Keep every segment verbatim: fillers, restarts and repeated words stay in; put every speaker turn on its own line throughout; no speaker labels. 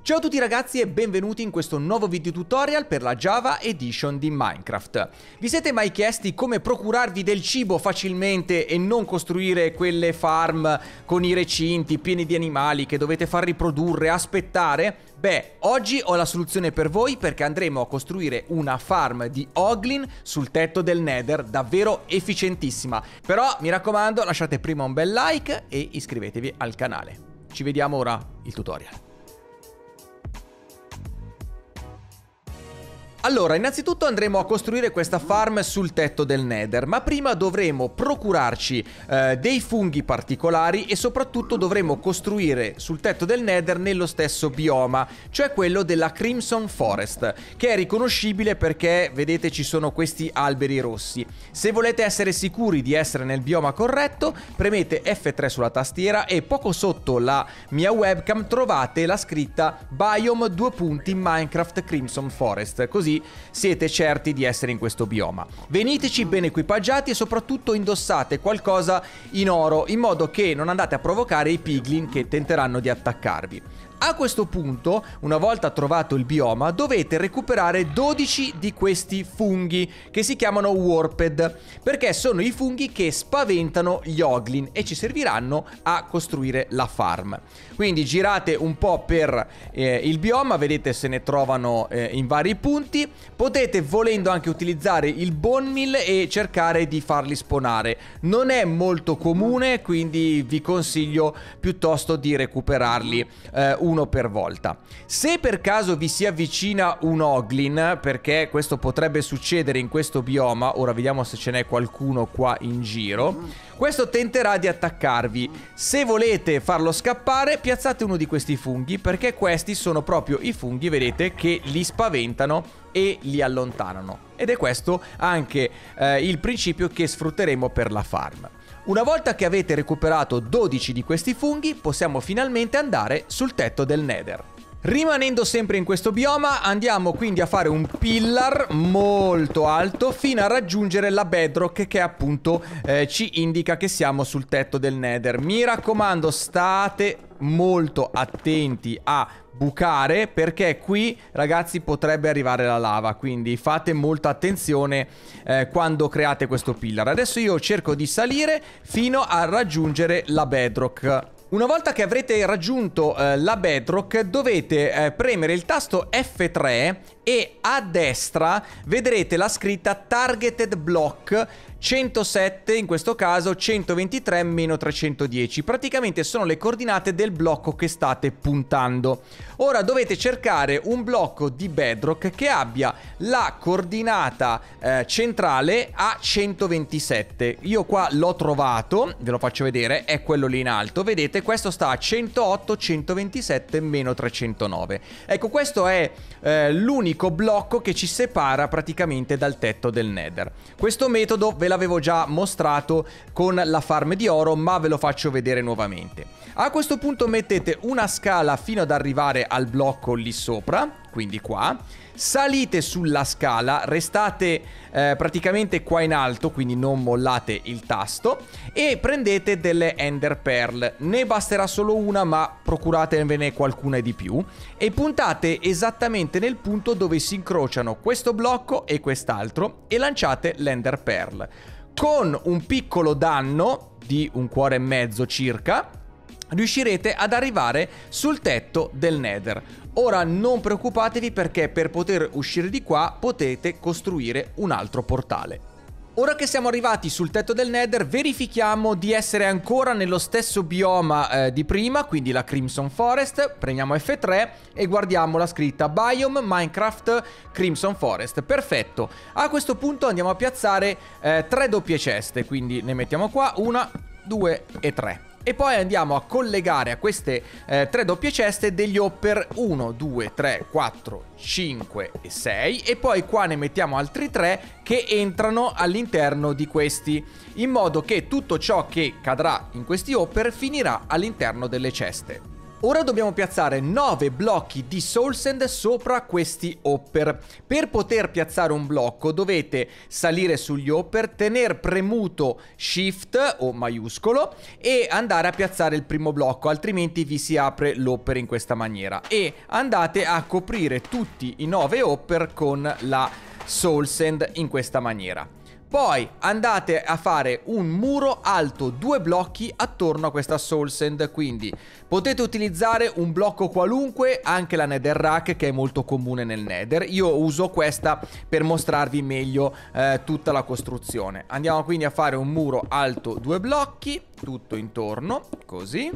Ciao a tutti ragazzi e benvenuti in questo nuovo video tutorial per la Java Edition di Minecraft. Vi siete mai chiesti come procurarvi del cibo facilmente e non costruire quelle farm con i recinti pieni di animali che dovete far riprodurre, aspettare? Beh, oggi ho la soluzione per voi perché andremo a costruire una farm di Hoglin sul tetto del Nether davvero efficientissima. Però mi raccomando, lasciate prima un bel like e iscrivetevi al canale. Ci vediamo ora il tutorial. Allora, innanzitutto andremo a costruire questa farm sul tetto del Nether, ma prima dovremo procurarci eh, dei funghi particolari e soprattutto dovremo costruire sul tetto del Nether nello stesso bioma, cioè quello della Crimson Forest, che è riconoscibile perché, vedete, ci sono questi alberi rossi. Se volete essere sicuri di essere nel bioma corretto, premete F tre sulla tastiera e poco sotto la mia webcam trovate la scritta Biome due punti Minecraft Crimson Forest, così siete certi di essere in questo bioma. Veniteci ben equipaggiati e soprattutto indossate qualcosa in oro in modo che non andate a provocare i piglin che tenteranno di attaccarvi. A questo punto, una volta trovato il bioma, dovete recuperare dodici di questi funghi che si chiamano Warped, perché sono i funghi che spaventano gli Hoglin e ci serviranno a costruire la farm. Quindi girate un po' per eh, il bioma, vedete se ne trovano eh, in vari punti. Potete volendo anche utilizzare il bone meal e cercare di farli spawnare. Non è molto comune, quindi vi consiglio piuttosto di recuperarli eh, uno per volta. Se per caso vi si avvicina un Hoglin, perché questo potrebbe succedere in questo bioma, ora vediamo se ce n'è qualcuno qua in giro, questo tenterà di attaccarvi. Se volete farlo scappare, piazzate uno di questi funghi, perché questi sono proprio i funghi, vedete, che li spaventano e li allontanano. Ed è questo anche eh, il principio che sfrutteremo per la farm. Una volta che avete recuperato dodici di questi funghi, possiamo finalmente andare sul tetto del Nether. Rimanendo sempre in questo bioma, andiamo quindi a fare un pillar molto alto fino a raggiungere la bedrock che appunto eh, ci indica che siamo sul tetto del Nether. Mi raccomando, state molto attenti a bucare perché qui ragazzi potrebbe arrivare la lava, quindi fate molta attenzione eh, quando create questo pillar. Adesso io cerco di salire fino a raggiungere la bedrock. Una volta che avrete raggiunto eh, la bedrock dovete eh, premere il tasto F tre e a destra vedrete la scritta Targeted Block centosette, in questo caso centoventitré meno trecentodieci. Praticamente sono le coordinate del blocco che state puntando. Ora dovete cercare un blocco di bedrock che abbia la coordinata eh, centrale a centoventisette. Io qua l'ho trovato, ve lo faccio vedere, è quello lì in alto. Vedete, questo sta a centootto centoventisette meno trecentonove. Ecco, questo è eh, l'unico blocco che ci separa praticamente dal tetto del Nether. Questo metodo ve l'avevo già mostrato con la farm di oro, ma ve lo faccio vedere nuovamente. A questo punto mettete una scala fino ad arrivare al blocco lì sopra, quindi qua. Salite sulla scala, restate eh, praticamente qua in alto, quindi non mollate il tasto, e prendete delle Ender Pearl. Ne basterà solo una, ma procuratevene qualcuna di più, e puntate esattamente nel punto dove si incrociano questo blocco e quest'altro e lanciate l'Ender Pearl. Con un piccolo danno di un cuore e mezzo circa riuscirete ad arrivare sul tetto del Nether. Ora non preoccupatevi perché per poter uscire di qua potete costruire un altro portale. Ora che siamo arrivati sul tetto del Nether, verifichiamo di essere ancora nello stesso bioma eh, di prima, quindi la Crimson Forest. Prendiamo F tre e guardiamo la scritta Biome Minecraft Crimson Forest. Perfetto. A questo punto andiamo a piazzare eh, tre doppie ceste, quindi ne mettiamo qua una, due e tre. E poi andiamo a collegare a queste eh, tre doppie ceste degli hopper uno, due, tre, quattro, cinque e sei. E poi qua ne mettiamo altri tre che entrano all'interno di questi, in modo che tutto ciò che cadrà in questi hopper finirà all'interno delle ceste. Ora dobbiamo piazzare nove blocchi di soul sand sopra questi hopper. Per poter piazzare un blocco dovete salire sugli hopper, tener premuto shift o maiuscolo e andare a piazzare il primo blocco, altrimenti vi si apre l'hopper in questa maniera. E andate a coprire tutti i nove hopper con la soul sand in questa maniera. Poi andate a fare un muro alto due blocchi attorno a questa soul sand, quindi potete utilizzare un blocco qualunque, anche la netherrack che è molto comune nel nether. Io uso questa per mostrarvi meglio eh, tutta la costruzione. Andiamo quindi a fare un muro alto due blocchi, tutto intorno, così.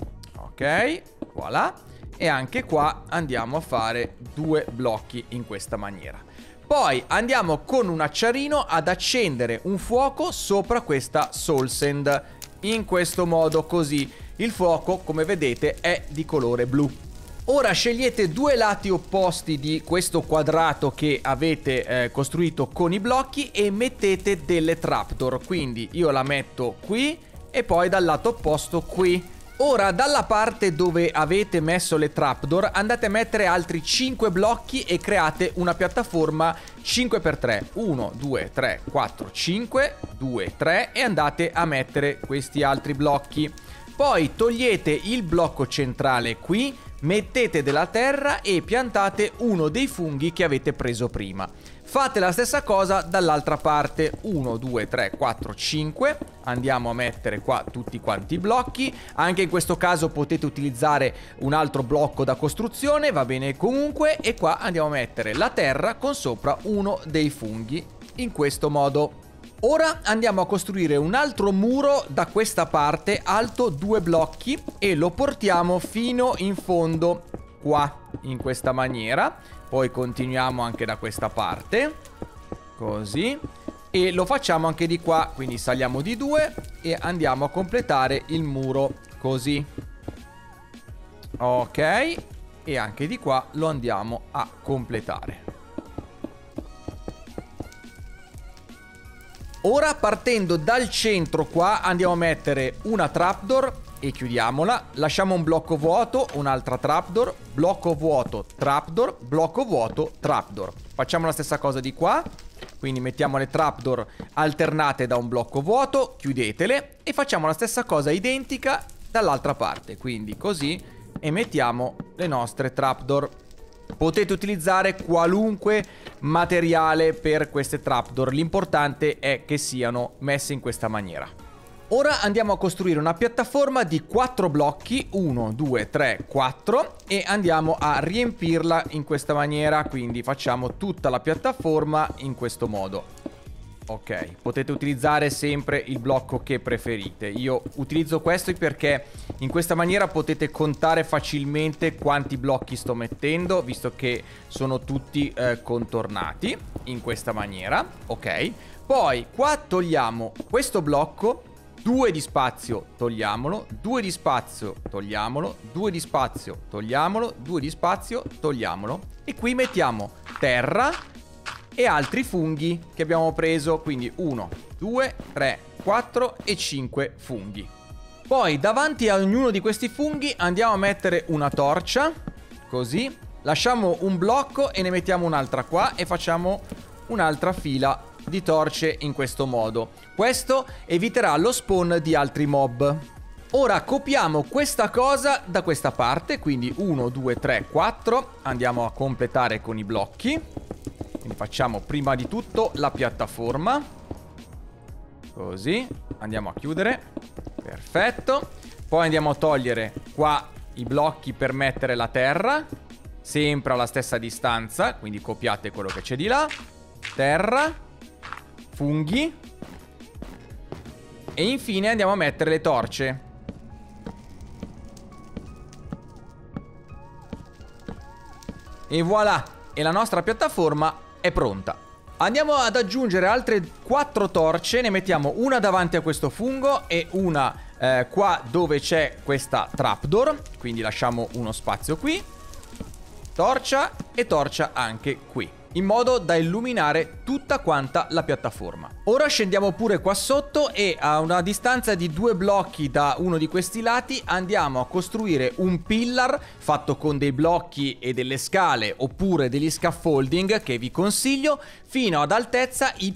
Ok, voilà. E anche qua andiamo a fare due blocchi in questa maniera. Poi andiamo con un acciarino ad accendere un fuoco sopra questa soul sand in questo modo, così. Il fuoco, come vedete, è di colore blu. Ora scegliete due lati opposti di questo quadrato che avete eh, costruito con i blocchi e mettete delle trapdoor. Quindi io la metto qui e poi dal lato opposto qui. Ora dalla parte dove avete messo le trapdoor andate a mettere altri cinque blocchi e create una piattaforma cinque per tre. uno, due, tre, quattro, cinque, due, tre e andate a mettere questi altri blocchi. Poi togliete il blocco centrale qui, mettete della terra e piantate uno dei funghi che avete preso prima. Fate la stessa cosa dall'altra parte. uno, due, tre, quattro, cinque. Andiamo a mettere qua tutti quanti i blocchi. Anche in questo caso potete utilizzare un altro blocco da costruzione, va bene comunque. E qua andiamo a mettere la terra con sopra uno dei funghi in questo modo. Ora andiamo a costruire un altro muro da questa parte alto due blocchi e lo portiamo fino in fondo qua in questa maniera. Poi continuiamo anche da questa parte, così, e lo facciamo anche di qua, quindi saliamo di due e andiamo a completare il muro così. Ok, e anche di qua lo andiamo a completare. Ora partendo dal centro qua andiamo a mettere una trapdoor e chiudiamola. Lasciamo un blocco vuoto, un'altra trapdoor, blocco vuoto, trapdoor, blocco vuoto, trapdoor. Facciamo la stessa cosa di qua. Quindi mettiamo le trapdoor alternate da un blocco vuoto, chiudetele e facciamo la stessa cosa identica dall'altra parte. Quindi così e mettiamo le nostre trapdoor. Potete utilizzare qualunque materiale per queste trapdoor, l'importante è che siano messe in questa maniera. Ora andiamo a costruire una piattaforma di quattro blocchi, uno, due, tre, quattro e andiamo a riempirla in questa maniera, quindi facciamo tutta la piattaforma in questo modo. Ok, potete utilizzare sempre il blocco che preferite. Io utilizzo questo perché in questa maniera potete contare facilmente quanti blocchi sto mettendo, visto che sono tutti eh, contornati in questa maniera. Ok, poi qua togliamo questo blocco, due di spazio togliamolo, due di spazio togliamolo, due di spazio togliamolo, due di spazio togliamolo e qui mettiamo terra e altri funghi che abbiamo preso, quindi uno, due, tre, quattro e cinque funghi. Poi davanti a ognuno di questi funghi andiamo a mettere una torcia, così, lasciamo un blocco e ne mettiamo un'altra qua e facciamo un'altra fila di torce in questo modo. Questo eviterà lo spawn di altri mob. Ora copiamo questa cosa da questa parte, quindi uno, due, tre, quattro, andiamo a completare con i blocchi. Quindi facciamo prima di tutto la piattaforma. Così. Andiamo a chiudere. Perfetto. Poi andiamo a togliere qua i blocchi per mettere la terra. Sempre alla stessa distanza. Quindi copiate quello che c'è di là. Terra. Funghi. E infine andiamo a mettere le torce. E voilà. E la nostra piattaforma è pronta. Andiamo ad aggiungere altre quattro torce. Ne mettiamo una davanti a questo fungo e una eh, qua dove c'è questa trapdoor. Quindi lasciamo uno spazio qui. Torcia e torcia anche qui. in modo da illuminare tutta quanta la piattaforma. Ora scendiamo pure qua sotto e a una distanza di due blocchi da uno di questi lati andiamo a costruire un pillar fatto con dei blocchi e delle scale oppure degli scaffolding che vi consiglio fino ad altezza Y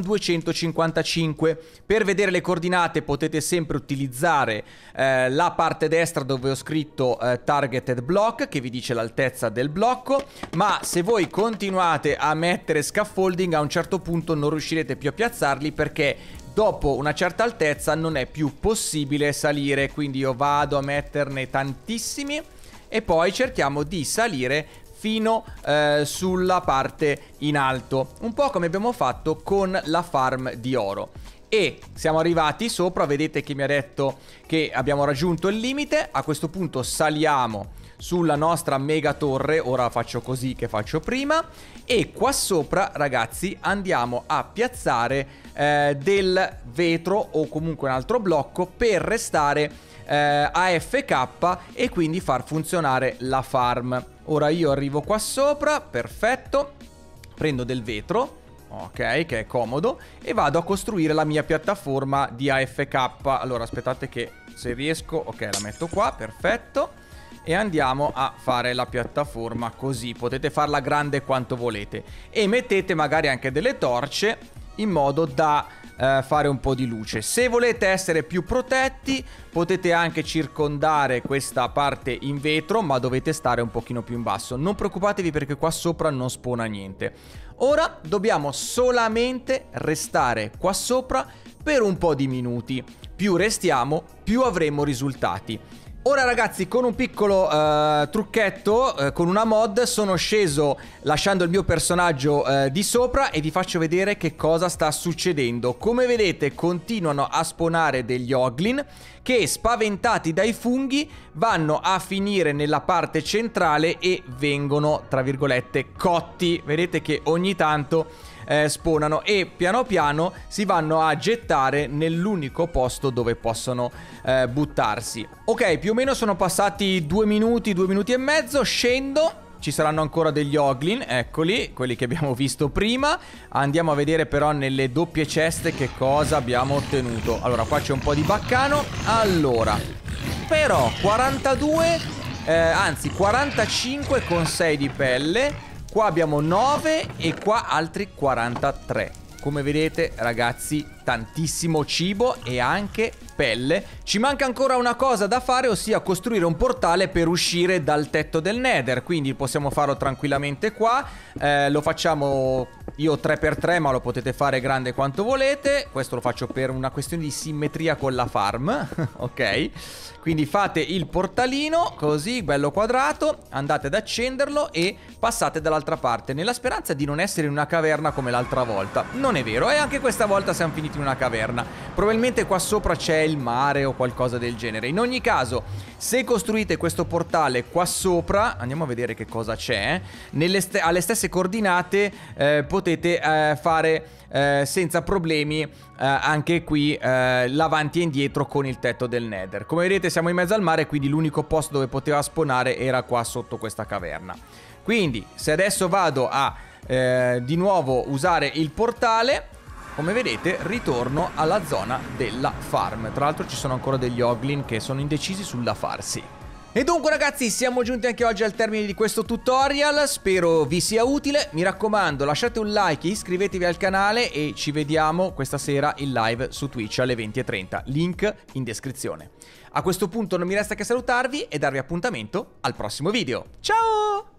duecentocinquantacinque. Per vedere le coordinate potete sempre utilizzare eh, la parte destra dove ho scritto eh, targeted block che vi dice l'altezza del blocco, ma se voi continuate a mettere scaffolding a un certo punto non riuscirete più a piazzarli perché dopo una certa altezza non è più possibile salire, quindi io vado a metterne tantissimi e poi cerchiamo di salire fino eh, sulla parte in alto, un po' come abbiamo fatto con la farm di oro. E siamo arrivati sopra, vedete che mi ha detto che abbiamo raggiunto il limite. A questo punto saliamo sulla nostra mega torre, ora faccio così che faccio prima, e qua sopra ragazzi andiamo a piazzare eh, del vetro o comunque un altro blocco per restare eh, A F K e quindi far funzionare la farm. Ora io arrivo qua sopra, perfetto, prendo del vetro, ok, che è comodo, e vado a costruire la mia piattaforma di A F K. Allora aspettate che se riesco, ok, la metto qua, perfetto. E andiamo a fare la piattaforma così, potete farla grande quanto volete. E mettete magari anche delle torce in modo da eh, fare un po' di luce. Se volete essere più protetti potete anche circondare questa parte in vetro, ma dovete stare un pochino più in basso. Non preoccupatevi perché qua sopra non spawna niente. Ora dobbiamo solamente restare qua sopra per un po' di minuti. Più restiamo, più avremo risultati. Ora ragazzi, con un piccolo uh, trucchetto, uh, con una mod, sono sceso lasciando il mio personaggio uh, di sopra e vi faccio vedere che cosa sta succedendo. Come vedete continuano a spawnare degli Oglin che, spaventati dai funghi, vanno a finire nella parte centrale e vengono, tra virgolette, cotti. Vedete che ogni tanto Eh, spawnano e piano piano si vanno a gettare nell'unico posto dove possono eh, buttarsi. Ok, più o meno sono passati due minuti, due minuti e mezzo. Scendo, ci saranno ancora degli Oglin, eccoli, quelli che abbiamo visto prima. Andiamo a vedere però nelle doppie ceste che cosa abbiamo ottenuto. Allora, qua c'è un po' di baccano. Allora, però quarantadue, eh, anzi quarantacinque con sei di pelle. Qua abbiamo nove e qua altri quarantatré. Come vedete ragazzi, tantissimo cibo e anche pelle. Ci manca ancora una cosa da fare, ossia costruire un portale per uscire dal tetto del Nether. Quindi possiamo farlo tranquillamente qua. eh, Lo facciamo io tre per tre, ma lo potete fare grande quanto volete. Questo lo faccio per una questione di simmetria con la farm. Ok, quindi fate il portalino così, bello quadrato, andate ad accenderlo e passate dall'altra parte, nella speranza di non essere in una caverna come l'altra volta. Non è vero, e anche questa volta siamo finiti in una caverna. Probabilmente qua sopra c'è il mare o qualcosa del genere. In ogni caso, se costruite questo portale qua sopra, andiamo a vedere che cosa c'è. Nelle st- alle stesse coordinate eh, potete eh, fare eh, senza problemi eh, anche qui eh, l'avanti e indietro con il tetto del Nether. Come vedete siamo in mezzo al mare, quindi l'unico posto dove poteva spawnare era qua sotto questa caverna. Quindi se adesso vado a eh, di nuovo usare il portale, come vedete ritorno alla zona della farm. Tra l'altro ci sono ancora degli Oglin che sono indecisi sul da farsi. E dunque ragazzi, siamo giunti anche oggi al termine di questo tutorial. Spero vi sia utile. Mi raccomando, lasciate un like, iscrivetevi al canale e ci vediamo questa sera in live su Twitch alle venti e trenta. Link in descrizione. A questo punto non mi resta che salutarvi e darvi appuntamento al prossimo video. Ciao!